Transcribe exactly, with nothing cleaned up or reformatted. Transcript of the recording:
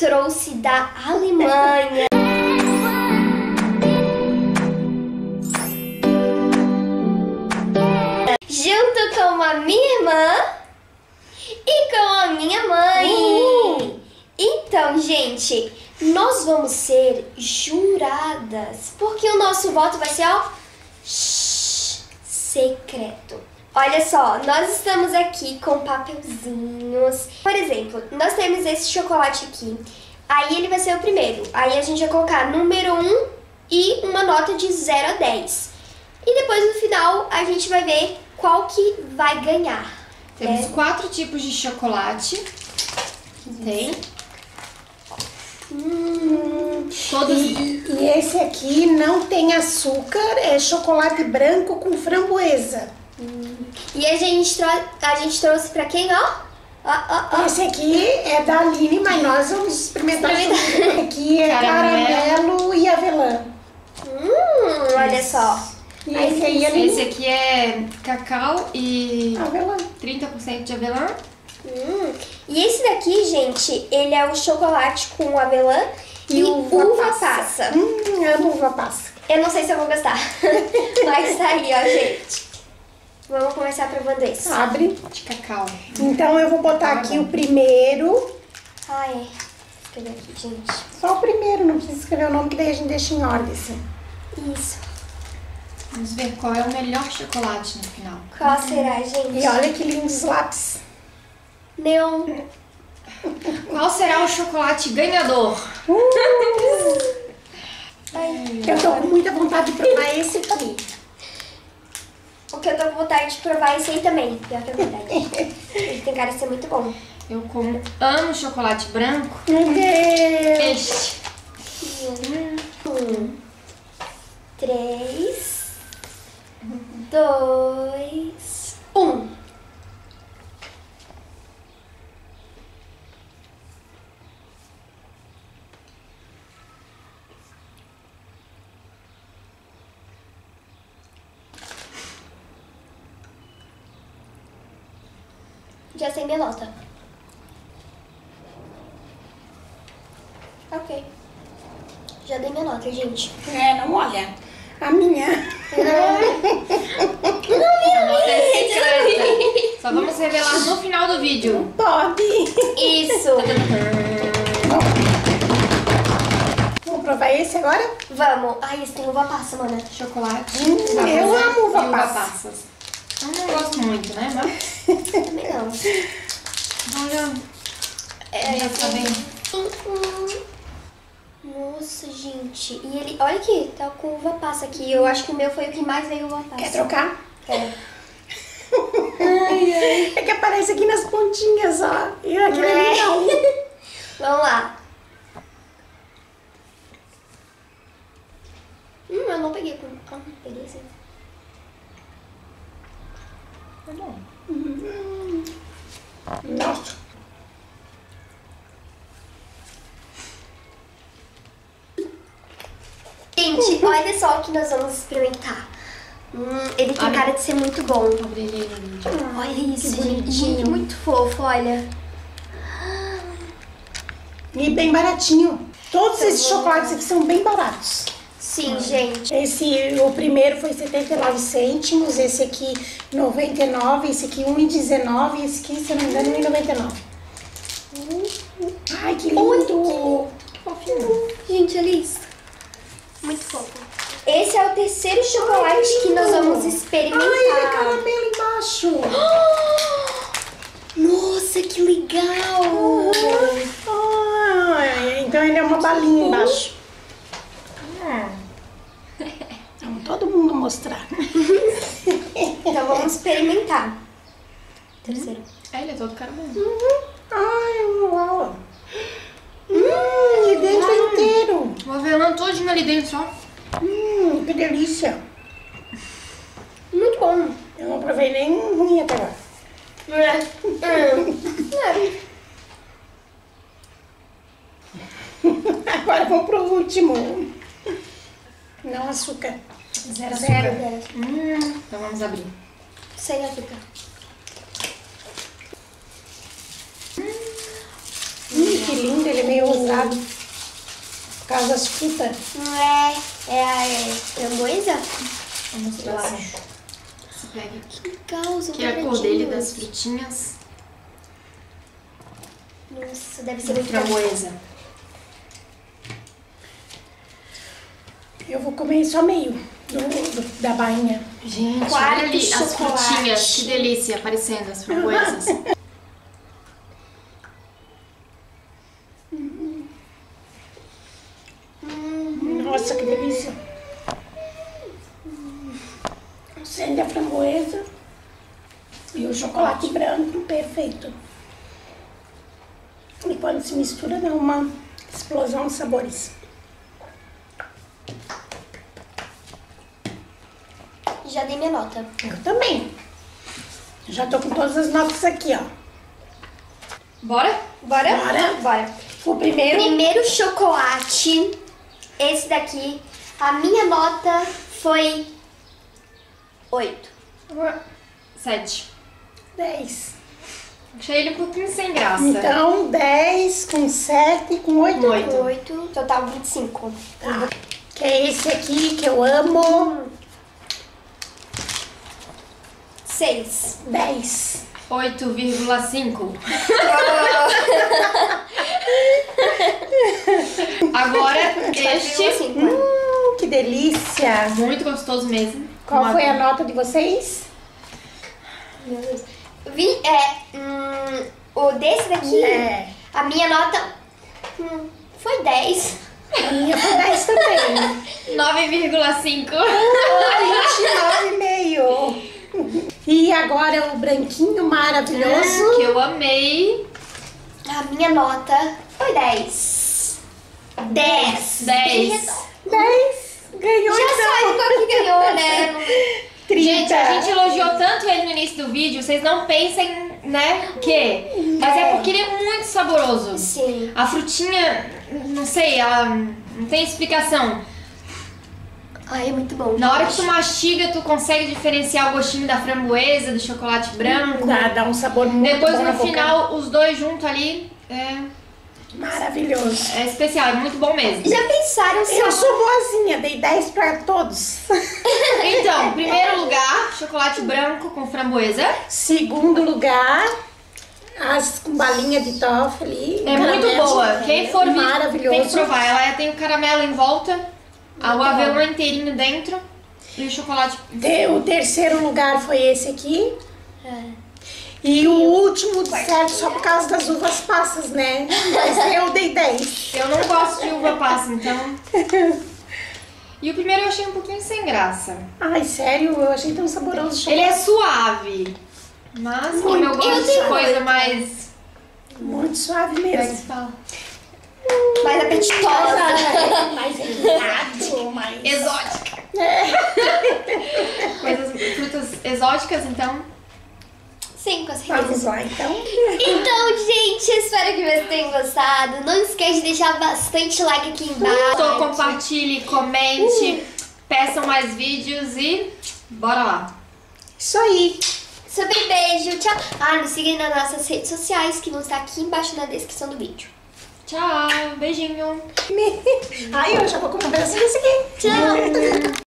trouxe da Alemanha. Junto com a minha irmã e com a minha mãe. Uh! Então, gente, nós vamos ser juradas, porque o nosso voto vai ser, ó, secreto. Olha só, nós estamos aqui com papelzinhos. Por exemplo, nós temos esse chocolate aqui. Aí ele vai ser o primeiro. Aí a gente vai colocar número um e uma nota de zero a dez. E depois no final a gente vai ver qual que vai ganhar. Temos é. quatro tipos de chocolate. Tem. Hum, Todos... E, e esse aqui não tem açúcar, é chocolate branco com framboesa. hum. E a gente, trou a gente trouxe pra quem, ó? Ó, ó, ó. Esse aqui é da Aline, mas nós vamos experimentar. Esse aqui é Caramelo. caramelo e avelã. Hum, olha só. E esse aí, Aline? Esse aqui é cacau e Avelã. trinta por cento de avelã. Hum. E esse daqui, gente, ele é o chocolate com avelã e, e uva, uva passa. passa. Hum, amo uva passa. Eu não sei se eu vou gostar, mas tá aí, ó, gente. Vamos começar provando esse. Abre. De cacau. Então eu vou botar aqui o primeiro. Ah, é. Cadê aqui, gente? Só o primeiro, não precisa escrever o nome, que daí a gente deixa em ordem, assim. Isso. Vamos ver qual é o melhor chocolate no final. Qual será, gente? E olha que lindos lápis. Neon. Qual será o chocolate ganhador? Uh! Ai, Eu tô com muita vontade de provar esse aqui. o que eu tô com vontade de provar é esse aí também, pior que é verdade. Ele tem cara de ser muito bom. Eu como amo chocolate branco. Meu Deus! Este. Um, três, dois, um. Já sei minha nota. Ok. Já dei minha nota, gente. É, não olha. A minha. A nota é secreta. Só vamos revelar no final do vídeo. Pode. Isso. Vamos provar esse agora? Vamos. Ai, esse tem uva passa, mana. Chocolate. Hum, eu amo uva e uva passa. passas. Eu não gosto muito, né? Mas... Também não. Olha. É, Essa bem. Nossa, gente. E ele, olha aqui, tá com uva passa aqui. Eu acho que o meu foi o que mais veio uva passa. Quer trocar? Quero. Ai, ai. É que aparece aqui nas pontinhas, ó. E aqui É. não. Vamos lá. Hum, eu não peguei com... Ah, peguei sim. Tá bom. Hum. Nossa. Gente, olha só o que nós vamos experimentar. Hum, ele tem Abre. cara de ser muito bom. Abri ele no vídeo. Olha isso, que gente. bonitinho. Muito, muito fofo, olha. E bem baratinho. Todos esses chocolates aqui são bem baratos. Sim, gente. Esse, o primeiro foi setenta e nove cêntimos, esse aqui noventa e nove, esse aqui um e dezenove, esse aqui, se eu não me engano, um e noventa e nove. Ai, que lindo! Que fofinho. Gente, olha isso. Muito fofo. Esse é o terceiro chocolate que nós vamos experimentar. Ai, ele é caramelo embaixo. Nossa, que legal. Ai, então ele é uma balinha embaixo. Vamos todo mundo mostrar. Então vamos experimentar. Terceiro. É, ele é todo caramelo. Uhum. Ai, uau. Hum, e dentro é inteiro. O avelã todinho ali dentro, ó. Hum, que delícia. Muito bom. Eu não provei nem ruim até agora. É. É. Agora vamos pro último. Não açúcar. Zero Zero, açúcar. zero. Hum, então vamos abrir. Sem açúcar. Hum, que que lindo, ele é meio ousado. Por causa das frutas. Não é... É a é, framboesa? Vou mostrar assim. Você pega aqui. Que legal, os Que é a cor dele das frutinhas. Nossa, deve ser muito Framboesa. Eu vou comer só meio do, do- da bainha. Gente, Quarto olha ali as chocolate. frutinhas. Que delícia aparecendo as framboesas. Nossa, que delícia. Acende a framboesa e o chocolate branco, perfeito. E quando se mistura, dá uma explosão de sabores. Já dei minha nota. Eu também. Já tô com todas as notas aqui, ó. Bora? Bora? Bora. Bora. O primeiro... Primeiro chocolate, esse daqui, a minha nota foi oito. Sete. dez. Achei ele um pouquinho sem graça. Então, dez com sete com oito. Oito. oito, total vinte e cinco. Tá. Que é esse aqui que eu amo. seis. dez. oito vírgula cinco. Agora, este. Hum, que delícia. Muito gostoso mesmo. Qual Uma- foi a nota de vocês? Meu Deus. Vi, é, hum, o desse daqui, É. a minha nota hum, foi dez. A minha foi dez também. nove vírgula cinco. vinte e nove e meio. E agora o branquinho maravilhoso. Que eu amei. A minha nota foi dez. dez. dez. dez. Ganhou Já sabe então. qual que ganhou, né? trinta. Gente, a gente elogiou tanto ele no início do vídeo, vocês não pensem, né, que... Mas é porque ele é muito saboroso. Sim. A frutinha, não sei, ela não tem explicação. Ai, é muito bom. Na hora que tu gente. mastiga, tu consegue diferenciar o gostinho da framboesa, do chocolate branco. Dá, dá um sabor muito Depois, bom na no boca. final, os dois juntos ali, é, Maravilhoso. é especial, é muito bom mesmo. Já pensaram se Eu sou boazinha, dei dez pra todos. Então, primeiro lugar, chocolate branco com framboesa. Segundo lugar, as com balinha de toffee ali. É muito caramelo. boa. Quem for vir, Maravilhoso. tem que provar. Ela tem o caramelo em volta, o Muito avelã bom. inteirinho dentro e o chocolate. Te- O terceiro lugar foi esse aqui. É. E o último, certo, só por causa das uvas passas, né? Mas eu dei dez. Eu não gosto de uva passa, então. E o primeiro eu achei um pouquinho sem graça. Ai, sério, eu achei tão saboroso. Ele é suave, mas como eu gosto de tenho coisa mais. Muito suave Como é que mesmo. se fala? mais apetitosa. Mais refinado, mais... Exótica. É. Coisas, frutas exóticas, então. Sim, com certeza. Vamos lá, então. Então, gente, espero que vocês tenham gostado. Não esquece de deixar bastante like aqui embaixo. Gostou, compartilhe, comente, peçam mais vídeos e bora lá. Isso aí. Super beijo, tchau. Ah, nos siga nas nossas redes sociais, que vão estar aqui embaixo na descrição do vídeo. Tchau, beijinho. Ai, eu já vou comer um pedacinho desse aqui. Tchau.